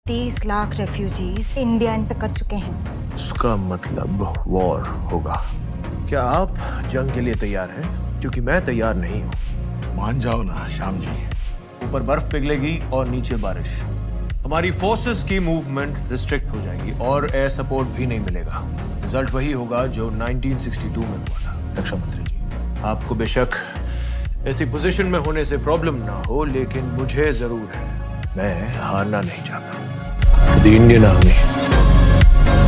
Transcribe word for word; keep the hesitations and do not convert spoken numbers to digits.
तीस lakh refugees India enter कर चुके हैं। उसका मतलब वॉर होगा। क्या आप जंग के लिए तैयार हैं? क्योंकि मैं तैयार नहीं हूँ। मान जाओ ना श्याम जी। ऊपर बर्फ पिघलेगी और नीचे बारिश। हमारी फोर्सेस की मूवमेंट रिस्ट्रिक्ट हो जाएगी और एयर सपोर्ट भी नहीं मिलेगा। रिजल्ट वही होगा जो नाइनटीन सिक्सटी टू में हुआ था। रक्षा मंत्री जी, आपको बेशक ऐसी पोजीशन में होने से प्रॉब्लम ना हो, लेकिन मुझे जरूर है। मैं हारना नहीं चाहता। The Indian army